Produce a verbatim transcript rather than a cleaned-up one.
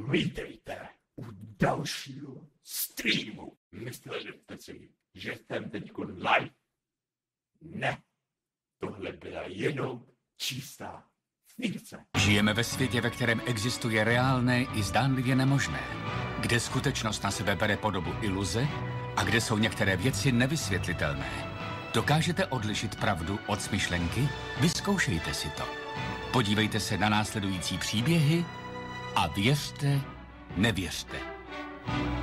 Vítejte u dalšího streamu. Mysleli jste si, že jsem teď live? Ne, tohle byla jenom čistá fikce. Žijeme ve světě, ve kterém existuje reálné i zdánlivě nemožné. Kde skutečnost na sebe bere podobu iluze a kde jsou některé věci nevysvětlitelné. Dokážete odlišit pravdu od smyšlenky? Vyzkoušejte si to. Podívejte se na následující příběhy a věřte, nevěřte.